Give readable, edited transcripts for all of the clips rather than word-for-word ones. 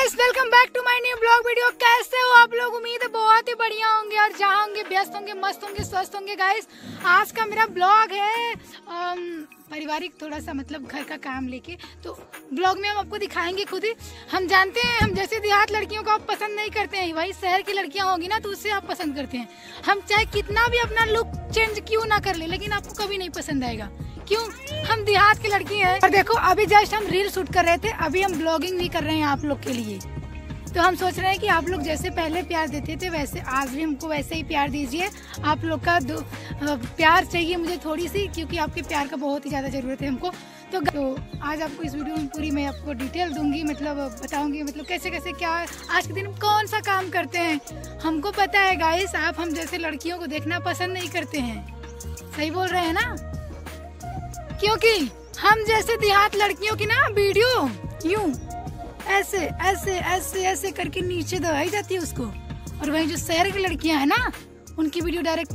Guys welcome back to my new blog video. कैसे हो आप लोग? उम्मीद है बहुत ही बढ़िया होंगे और जहाँ होंगे व्यस्त होंगे, मस्त होंगे, स्वस्थ होंगे। गाइस आज का मेरा ब्लॉग है पारिवारिक, थोड़ा सा मतलब घर का काम लेके। तो ब्लॉग में हम आपको दिखाएंगे खुद ही। हम जानते हैं हम जैसे देहात लड़कियों को आप पसंद नहीं करते हैं, वही शहर की लड़कियां होगी ना तो उससे आप पसंद करते हैं। हम चाहे कितना भी अपना लुक चेंज क्यों ना कर ले, लेकिन आपको कभी नहीं पसंद आएगा। क्यों? हम देहात की लड़की हैं। और देखो अभी जस्ट हम रील शूट कर रहे थे, अभी हम ब्लॉगिंग भी कर रहे हैं आप लोग के लिए। तो हम सोच रहे हैं कि आप लोग जैसे पहले प्यार देते थे वैसे आज भी हमको वैसे ही प्यार दीजिए। आप लोग का प्यार चाहिए मुझे थोड़ी सी, क्योंकि आपके प्यार का बहुत ही ज़्यादा ज़रूरत है हमको। तो आज आपको इस वीडियो में पूरी मैं आपको डिटेल दूंगी, मतलब बताऊंगी मतलब कैसे कैसे क्या आज के दिन कौन सा काम करते हैं। हमको पता है गाइस आप हम जैसे लड़कियों को देखना पसंद नहीं करते हैं, सही बोल रहे हैं ना? क्योंकि हम जैसे देहात लड़कियों की ना वीडियो यूं ऐसे ऐसे ऐसे ऐसे करके नीचे दबाई जाती है उसको, और वहीं जो शहर की लड़कियां हैं ना उनकी वीडियो डायरेक्ट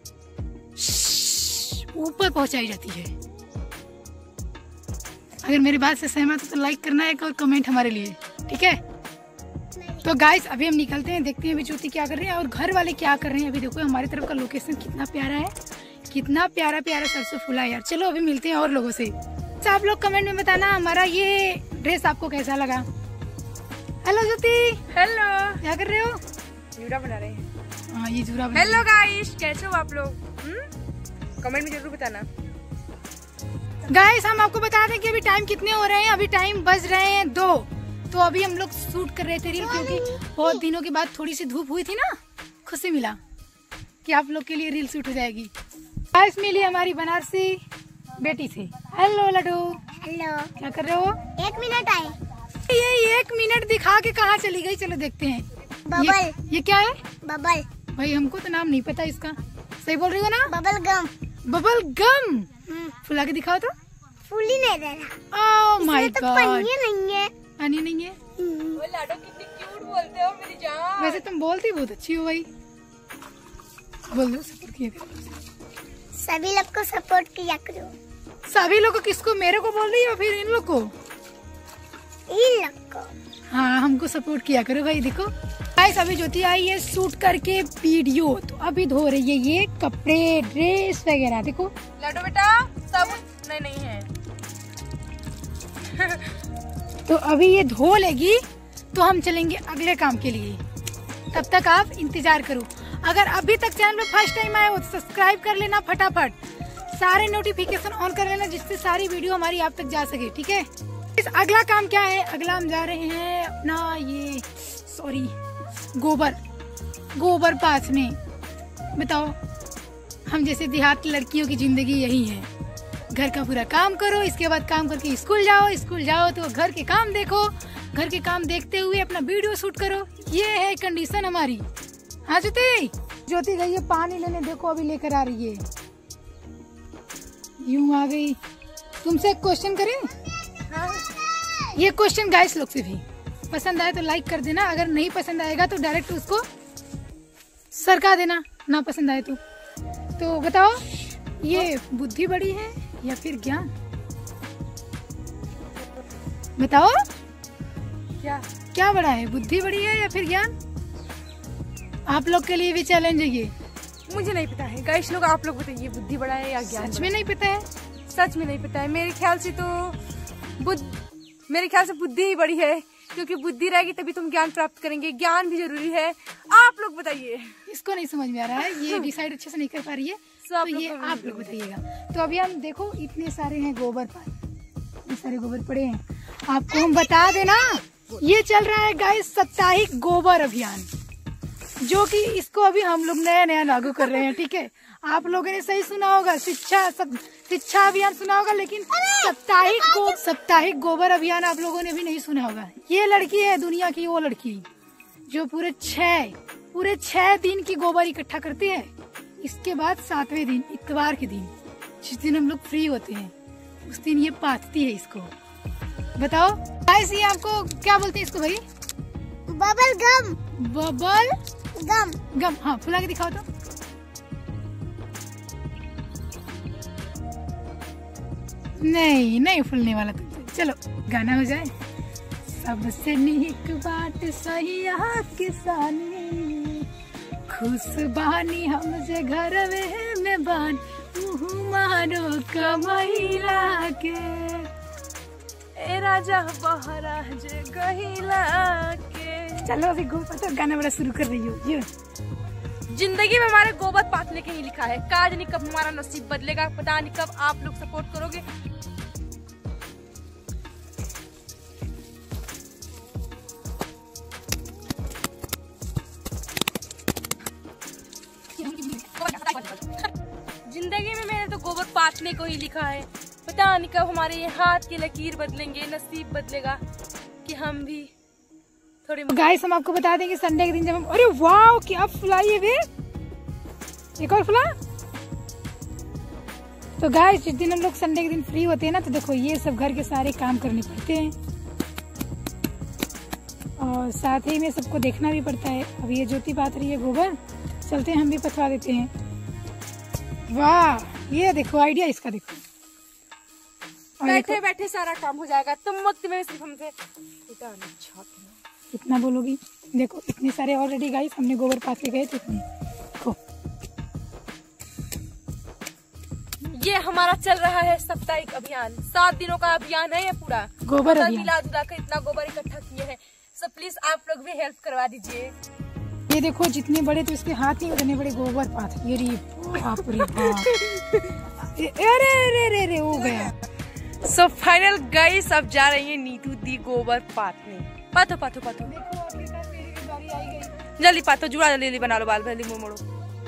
ऊपर पहुंचाई जाती है। अगर मेरी बात से सहमत हो तो लाइक करना है और कमेंट हमारे लिए, ठीक है? तो गाइस अभी हम निकलते हैं, देखते हैं अभी ज्योति क्या कर रही है और घर वाले क्या कर रहे हैं। अभी देखो हमारी तरफ का लोकेशन कितना प्यारा है, कितना प्यारा प्यारा सरसों फूला है यार। चलो अभी मिलते हैं और लोगों से। तो आप लोग कमेंट में बताना हमारा ये ड्रेस आपको कैसा लगा। हेलो ज्योति। हेलो, क्या कर रहे हो? जूड़ा बना रहे हैं। हाँ ये जूड़ा बना। हेलो गाइस, कैसे हो आप लोग? कमेंट में जरूर बताना। गाइस हम आपको बता दें कि अभी टाइम कितने हो रहे हैं। अभी टाइम बज रहे हैं 2। तो अभी हम लोग शूट कर रहे थे रील, क्योंकि बहुत दिनों के बाद थोड़ी सी धूप हुई थी ना, खुशी मिला कि आप लोग के लिए रील शूट हो जाएगी। गाइस मिली हमारी बनारसी बेटी से। हेलो लड्डू। हेलो, क्या कर रहे हो? 1 मिनट आए। ये 1 मिनट दिखा के कहाँ चली गई? चलो देखते हैं। बबल। ये क्या है? बबल। भाई हमको तो नाम नहीं पता इसका। सही बोल रही हो ना? Bubble gum. Bubble gum. फुला के दिखाओ तो। फूल ही नहीं दे रहा। ओह माय तो गॉड। पन्नी नहीं है। पन्नी नहीं है? वो लाडो कितनी क्यूट बोलते हो मेरी जान। वैसे तुम बोलती बहुत अच्छी हो भाई। बोल दो सपोर्ट किया करो। सभी लोग को सपोर्ट किया करो। सभी लोग को? किसको? मेरे को बोल रही हो फिर इन लोग को? इन लोग को। हाँ हमको सपोर्ट किया करो भाई। देखो गाइस अभी ज्योति आई है शूट करके वीडियो, तो अभी धो रही है ये कपड़े ड्रेस वगैरह। देखो लाडो बेटा सब नहीं है। तो अभी ये धो लेगी तो हम चलेंगे अगले काम के लिए। तब तक आप इंतजार करो। अगर अभी तक चैनल में फर्स्ट टाइम आए हो तो सब्सक्राइब कर लेना फटाफट, सारे नोटिफिकेशन ऑन कर लेना जिससे सारी वीडियो हमारी आप तक जा सके, ठीक है? इस अगला काम क्या है? अगला हम जा रहे हैं अपना ये गोबर पाथने। बताओ हम जैसे देहात की लड़कियों की जिंदगी यही है, घर का पूरा काम करो, इसके बाद काम करके स्कूल जाओ तो घर के काम देखो, घर के काम देखते हुए अपना वीडियो शूट करो। ये है कंडीशन हमारी। हाँ ज्योति गई है पानी लेने, देखो अभी लेकर आ रही है। यूं आ गई। तुमसे एक क्वेश्चन करें? हाँ। ये क्वेश्चन गाइस लोग से भी पसंद आए तो लाइक कर देना, अगर नहीं पसंद आएगा तो डायरेक्ट उसको सरका देना, ना पसंद आए तो बताओ ये बुद्धि बड़ी है या फिर ज्ञान? बताओ क्या बड़ा है, बुद्धि बड़ी है या फिर ज्ञान? आप लोग के लिए भी चैलेंज है ये। मुझे नहीं पता है गाइस, लोग आप लोग बताइए बुद्धि बड़ा है या ज्ञान? सच में नहीं पता है? सच में नहीं पता है। मेरे ख्याल से बुद्धि ही बड़ी है, क्योंकि बुद्धि रहेगी तभी तुम ज्ञान प्राप्त करेंगे। ज्ञान भी जरूरी है। आप लोग बताइए। इसको नहीं समझ में आ रहा है, ये डिसाइड अच्छे से नहीं कर पा रही है, तो ये आप लोग बताइएगा। तो अभी हम देखो इतने सारे हैं गोबर पानी, इतने सारे गोबर पड़े हैं। आपको हम बता देना ये चल रहा है गाइस साप्ताहिक गोबर अभियान, जो कि इसको अभी हम लोग नया लागू कर रहे हैं, ठीक है? आप लोगों ने सही सुना होगा, शिक्षा अभियान सुना होगा, लेकिन साप्ताहिक गोबर अभियान आप लोगों ने भी नहीं सुना होगा। ये लड़की है दुनिया की वो लड़की जो पूरे 6 दिन की गोबर इकट्ठा करती है। इसके बाद 7वें दिन इतवार के दिन, जिस दिन हम लोग फ्री होते हैं, उस दिन ये पाथती है इसको। बताओ गाइस ये आपको क्या बोलते हैं इसको भाई? Bubble gum. Bubble gum. हाँ फुला के दिखाओ तो। नहीं फूलने वाला तुमसे। चलो गाना हो जाए। सबसे नीक बात सही किसानी, खुश बानी हमसे घर में बान, मुँह मारो कमैला के, ए राजा बहरा जे गहिला के। चलो अभी गोबर गाना बड़ा शुरू कर रही हो। ये जिंदगी में हमारे गोबर पाथने के ही लिखा है, काज नहीं कब हमारा नसीब बदलेगा, पता नहीं कब आप लोग सपोर्ट करोगे। जिंदगी में मैंने तो गोबर पाथने को ही लिखा है, पता नहीं कब हमारे ये हाथ की लकीर बदलेंगे, नसीब बदलेगा कि हम भी थोड़ी। गाइस हम आपको बता देंगे संडे के दिन जब हम, अरे वाह क्या फुला ये वे, एक और फुला। तो गाइस जिस दिन हम लोग संडे के दिन फ्री होते हैं ना, तो देखो ये सब घर के सारे काम करने पड़ते हैं और साथ ही में सबको देखना भी पड़ता है। अब ये ज्योति पाथ रही है गोबर, चलते हैं हम भी पथवा देते हैं। वाह ये देखो आइडिया इसका, देखो बैठे बैठे सारा काम हो जाएगा, तुम वक्त में सिर्फ हमसे कितना बोलोगी। देखो इतने सारे ऑलरेडी गाइस हमने गोबर पाथ के गए थे इतने। देखो ये हमारा चल रहा है साप्ताहिक अभियान, 7 दिनों का अभियान है ये पूरा गोबर अभियान। मिला जुला कर इतना गोबर इकट्ठा किए हैं, सब प्लीज आप लोग भी हेल्प करवा दीजिए। ये देखो जितने बड़े तो इसके हाथ ही उतने बड़े गोबर पाथ। ये बाप रे बाप, अरे अरे अरे अरे हो गया। सो फाइनल गाइस अब जा रही है नीतू दी गोबर पाथने। पाथो पाथो पाथो, देखो आपके साथ मेरी भी बारी आई गई। जल्दी पाथो, जुड़ा जल्दी बना लो, बाल जल्दी मुंह मोड़ो,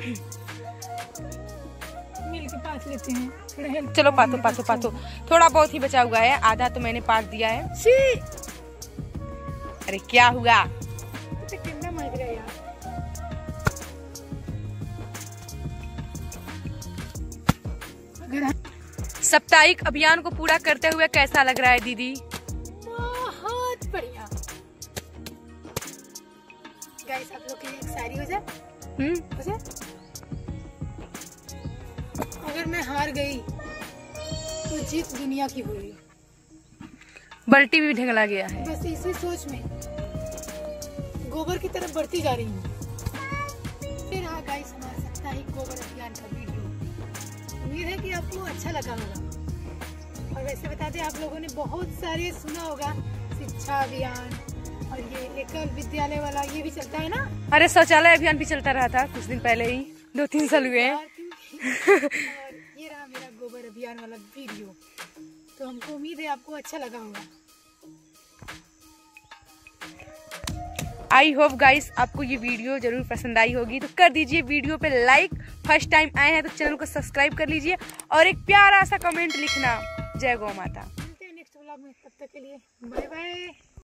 मिल के पाथ लेते हैं, थोड़ा हेल्प। चलो पाथो पाथो पाथो, थोड़ा बहुत ही बचा हुआ है, आधा तो मैंने पाथ दिया है। अरे क्या हुआ, तो कितना मज रहा है यार। साप्ताहिक अभियान को पूरा करते हुए कैसा लग रहा है दीदी? बहुत बढ़िया। गाइस आप लोग के लिए एक शायरी हो जाए, हो जाए। अगर मैं हार गई तो जीत दुनिया की हुई। बल्टी भी ढंगला गया है। बस इसी सोच में गोबर की तरफ बढ़ती जा रही हूँ। फिर हाँ गाइस हमारा साप्ताहिक गोबर अभियान का वीडियो, उम्मीद है कि आपको अच्छा लगा होगा। और वैसे बता दें आप लोगों ने बहुत सारे सुना होगा, शिक्षा अभियान और ये एकल विद्यालय वाला ये भी चलता है ना। अरे शौचालय अभियान भी चलता रहा था कुछ दिन पहले ही, 2-3 साल हुए हैं। और ये रहा मेरा गोबर अभियान वाला वीडियो, तो हमको उम्मीद है आपको अच्छा लगा होगा। आई होप गाइस आपको ये वीडियो जरूर पसंद आई होगी, तो कर दीजिए वीडियो पे लाइक, फर्स्ट टाइम आए हैं तो चैनल को सब्सक्राइब कर लीजिए और एक प्यारा सा कमेंट लिखना। जय गौ माता। मिलते हैं नेक्स्ट व्लॉग में, तब तक के लिए बाय बाय।